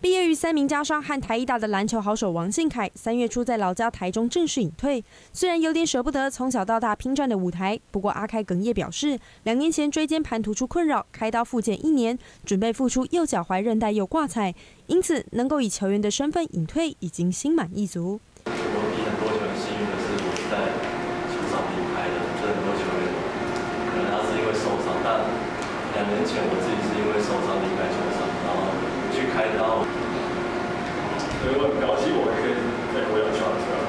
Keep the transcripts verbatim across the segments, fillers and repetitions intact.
毕业于三名家商和台艺大的篮球好手王信凯，三月初在老家台中正式隐退。虽然有点舍不得从小到大拼战的舞台，不过阿凯哽咽表示，两年前椎间盘突出困扰，开刀复健一年，准备复出右脚踝韧带又挂彩，因此能够以球员的身份隐退，已经心满意足。 我比很多球员幸运的是，我是在球场离开的。这很多球员可能他是因为受伤，但两年前我自己是因为受伤离开球场，然后去开刀。 所以我很高兴，我可以在国家场上。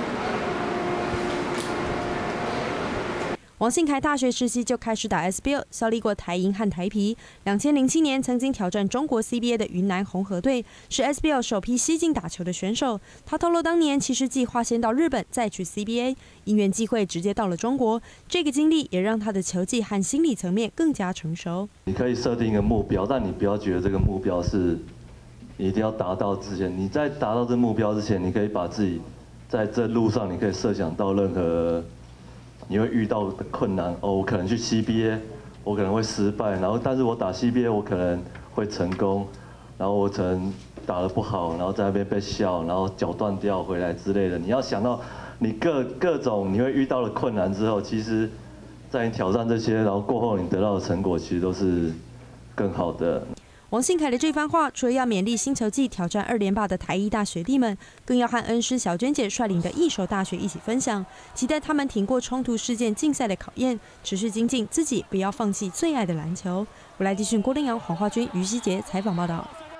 王信凯大学时期就开始打 S B L， 效力过台银和台啤。两千零七年曾经挑战中国 C B A 的云南红河队，是 S B L 首批西进打球的选手。他透露，当年其实计划先到日本，再去 C B A， 因缘际会直接到了中国。这个经历也让他的球技和心理层面更加成熟。 你可以设定一个目标，但你不要觉得这个目标是。 你一定要达到之前，你在达到这目标之前，你可以把自己在这路上，你可以设想到任何你会遇到的困难。哦，我可能去 C B A， 我可能会失败，然后但是我打 C B A 我可能会成功，然后我可能打得不好，然后在那边被笑，然后脚断掉回来之类的。你要想到你各各种你会遇到的困难之后，其实，在你挑战这些，然后过后你得到的成果，其实都是更好的。 王信凯的这番话，除了要勉励新球季挑战二连霸的台艺大学弟们，更要和恩师小娟姐率领的一手大学一起分享，期待他们挺过冲突事件竞赛的考验，持续精进自己，不要放弃最爱的篮球。我来继续郭令阳、黄化君、于希杰采访报道。